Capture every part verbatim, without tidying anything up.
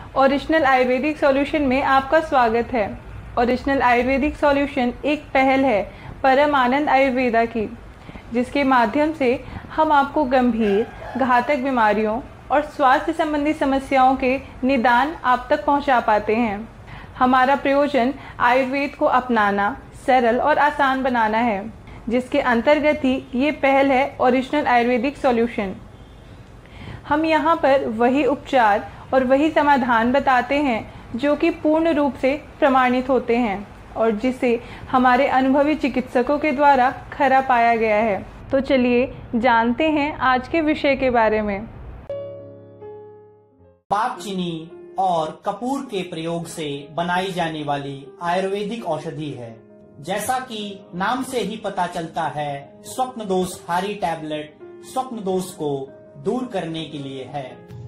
Original Ayurvedic solution में आपका स्वागत है। ओरिजिनल आयुर्वेदिक सॉल्यूशन एक पहल है परमानंद आयुर्वेदा की, जिसके माध्यम से हम आपको गंभीर घातक बीमारियों और स्वास्थ्य संबंधी समस्याओं के निदान आप तक पहुंचा पाते हैं। हमारा प्रयोजन आयुर्वेद को अपनाना, सरल और आसान बनाना है, जिसके अंतर्गत ही ये पहल है ओरिजिनल आयुर्वेदिक सॉल्यूशन। हम यहाँ पर वही उपचार और वही समाधान बताते हैं जो कि पूर्ण रूप से प्रमाणित होते हैं और जिसे हमारे अनुभवी चिकित्सकों के द्वारा खरा पाया गया है। तो चलिए जानते हैं आज के विषय के बारे में। पाक चीनी और कपूर के प्रयोग से बनाई जाने वाली आयुर्वेदिक औषधि है। जैसा कि नाम से ही पता चलता है, स्वप्न दोषहारी टैबलेट स्वप्न दोष को दूर करने के लिए है।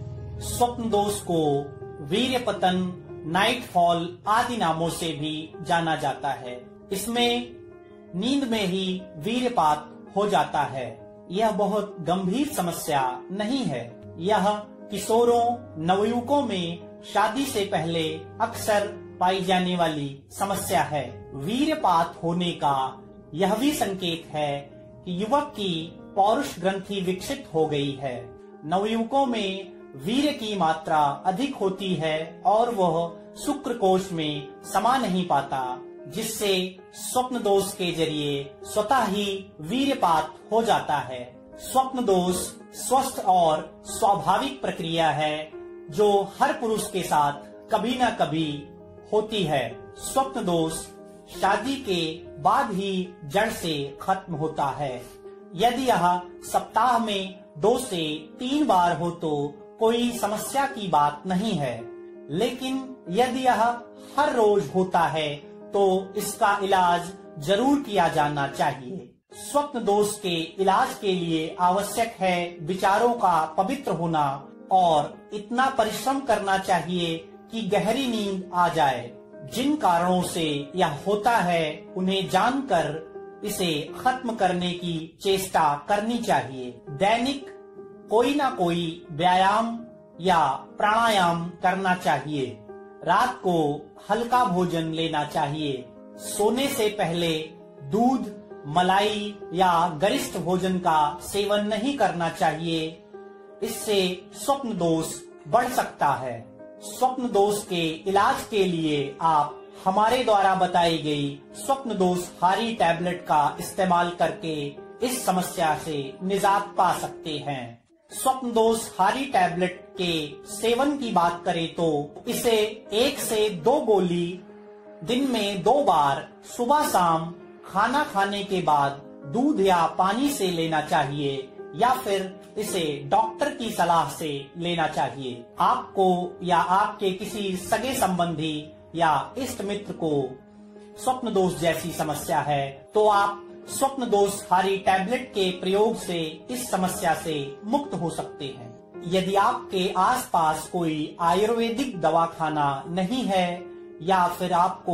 स्वप्न दोष को वीर्य पतन, नाइट फॉल आदि नामों से भी जाना जाता है। इसमें नींद में ही वीर्यपात हो जाता है। यह बहुत गंभीर समस्या नहीं है। यह किशोरों, नवयुवकों में शादी से पहले अक्सर पाई जाने वाली समस्या है। वीर्यपात होने का यह भी संकेत है कि युवक की पौरुष ग्रंथि विकसित हो गई है। नवयुवकों में वीर्य की मात्रा अधिक होती है और वह शुक्र कोश में समा नहीं पाता, जिससे स्वप्न दोष के जरिए स्वतः ही वीर्यपात हो जाता है। स्वप्न दोष स्वस्थ और स्वाभाविक प्रक्रिया है जो हर पुरुष के साथ कभी न कभी होती है। स्वप्न दोष शादी के बाद ही जड़ से खत्म होता है। यदि यह सप्ताह में दो से तीन बार हो तो कोई समस्या की बात नहीं है, लेकिन यदि यह हर रोज होता है तो इसका इलाज जरूर किया जाना चाहिए। स्वप्न दोष के इलाज के लिए आवश्यक है विचारों का पवित्र होना और इतना परिश्रम करना चाहिए कि गहरी नींद आ जाए। जिन कारणों से यह होता है उन्हें जानकर इसे खत्म करने की चेष्टा करनी चाहिए। दैनिक कोई ना कोई व्यायाम या प्राणायाम करना चाहिए। रात को हल्का भोजन लेना चाहिए। सोने से पहले दूध, मलाई या गरिष्ठ भोजन का सेवन नहीं करना चाहिए। इससे स्वप्न दोष बढ़ सकता है। स्वप्न दोष के इलाज के लिए आप हमारे द्वारा बताई गई स्वप्न दोषहारी टैबलेट का इस्तेमाल करके इस समस्या से निजात पा सकते हैं। स्वप्न दोषहारी टैबलेट के सेवन की बात करें तो इसे एक से दो गोली दिन में दो बार सुबह शाम खाना खाने के बाद दूध या पानी से लेना चाहिए या फिर इसे डॉक्टर की सलाह से लेना चाहिए। आपको या आपके किसी सगे संबंधी या इष्ट मित्र को स्वप्न दोष जैसी समस्या है तो आप स्वप्न दोषहारी टैबलेट के प्रयोग से इस समस्या से मुक्त हो सकते हैं। यदि आपके आसपास कोई आयुर्वेदिक दवाखाना नहीं है या फिर आपको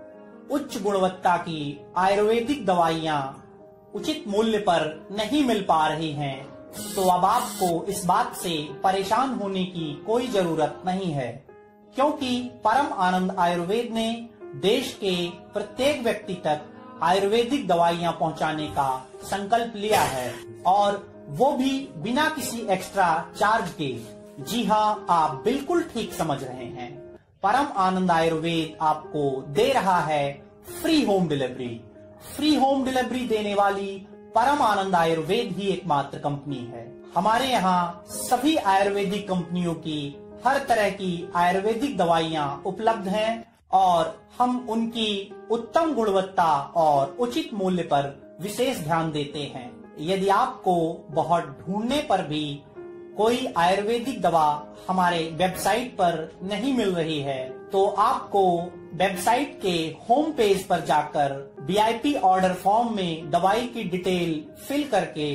उच्च गुणवत्ता की आयुर्वेदिक दवाइयाँ उचित मूल्य पर नहीं मिल पा रही हैं, तो अब आपको इस बात से परेशान होने की कोई जरूरत नहीं है, क्योंकि परम आनंद आयुर्वेद ने देश के प्रत्येक व्यक्ति तक आयुर्वेदिक दवाइयाँ पहुँचाने का संकल्प लिया है, और वो भी बिना किसी एक्स्ट्रा चार्ज के। जी हाँ, आप बिल्कुल ठीक समझ रहे हैं। परम आनंद आयुर्वेद आपको दे रहा है free home delivery. Free home delivery देने वाली परम आनंद आयुर्वेद ही एकमात्र कंपनी है। हमारे यहाँ सभी आयुर्वेदिक कंपनियों की हर तरह की आयुर्वेदिक दवाइयाँ उपलब्ध हैं और हम उनकी उत्तम गुणवत्ता और उचित मूल्य पर विशेष ध्यान देते हैं। यदि आपको बहुत ढूंढने पर भी कोई आयुर्वेदिक दवा हमारे वेबसाइट पर नहीं मिल रही है तो आपको वेबसाइट के होम पेज पर जाकर वीआईपी ऑर्डर फॉर्म में दवाई की डिटेल फिल करके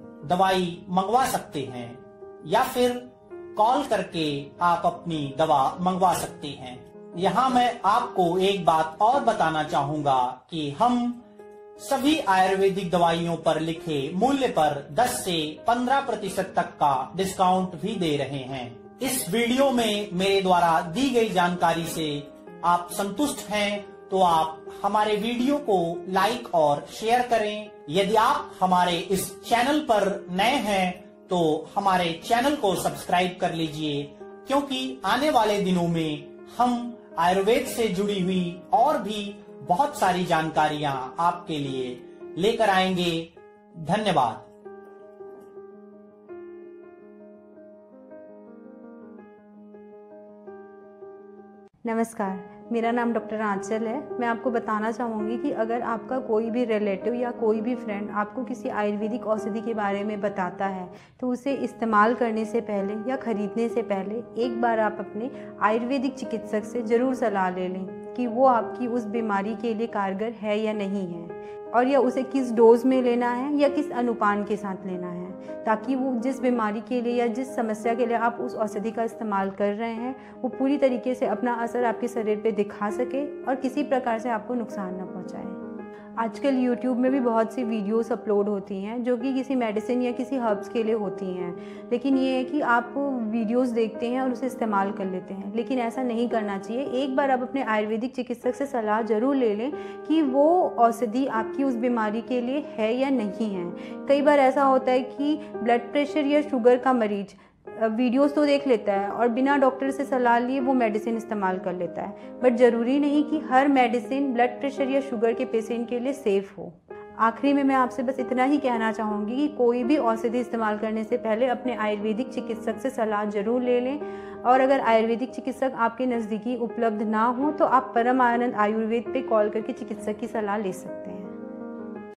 दवाई मंगवा सकते हैं या फिर कॉल करके आप अपनी दवा मंगवा सकते हैं। यहाँ मैं आपको एक बात और बताना चाहूँगा कि हम सभी आयुर्वेदिक दवाइयों पर लिखे मूल्य पर दस से पंद्रह प्रतिशत तक का डिस्काउंट भी दे रहे हैं। इस वीडियो में मेरे द्वारा दी गई जानकारी से आप संतुष्ट हैं तो आप हमारे वीडियो को लाइक और शेयर करें। यदि आप हमारे इस चैनल पर नए हैं तो हमारे चैनल को सब्सक्राइब कर लीजिए, क्योंकि आने वाले दिनों में हम आयुर्वेद से जुड़ी हुई और भी बहुत सारी जानकारियां आपके लिए लेकर आएंगे। धन्यवाद। नमस्कार, मेरा नाम डॉक्टर आंचल है। मैं आपको बताना चाहूँगी कि अगर आपका कोई भी रिलेटिव या कोई भी फ्रेंड आपको किसी आयुर्वेदिक औषधि के बारे में बताता है तो उसे इस्तेमाल करने से पहले या ख़रीदने से पहले एक बार आप अपने आयुर्वेदिक चिकित्सक से ज़रूर सलाह ले लें कि वो आपकी उस बीमारी के लिए कारगर है या नहीं है, और या उसे किस डोज में लेना है या किस अनुपान के साथ लेना है, ताकि वो जिस बीमारी के लिए या जिस समस्या के लिए आप उस औषधि का इस्तेमाल कर रहे हैं वो पूरी तरीके से अपना असर आपके शरीर पे दिखा सके और किसी प्रकार से आपको नुकसान न पहुंचाए। आजकल यूट्यूब में भी बहुत सी वीडियोस अपलोड होती हैं जो कि किसी मेडिसिन या किसी हर्ब्स के लिए होती हैं, लेकिन ये है कि आप वीडियोस देखते हैं और उसे इस्तेमाल कर लेते हैं, लेकिन ऐसा नहीं करना चाहिए। एक बार आप अपने आयुर्वेदिक चिकित्सक से सलाह ज़रूर ले लें कि वो औषधि आपकी उस बीमारी के लिए है या नहीं है। कई बार ऐसा होता है कि ब्लड प्रेशर या शुगर का मरीज वीडियोस तो देख लेता है और बिना डॉक्टर से सलाह लिए वो मेडिसिन इस्तेमाल कर लेता है, बट ज़रूरी नहीं कि हर मेडिसिन ब्लड प्रेशर या शुगर के पेशेंट के लिए सेफ़ हो। आखिरी में मैं आपसे बस इतना ही कहना चाहूँगी कि कोई भी औषधि इस्तेमाल करने से पहले अपने आयुर्वेदिक चिकित्सक से सलाह ज़रूर ले लें, और अगर आयुर्वेदिक चिकित्सक आपके नज़दीकी उपलब्ध ना हो तो आप परमानंद आयुर्वेद पे कॉल करके चिकित्सक की सलाह ले सकते हैं।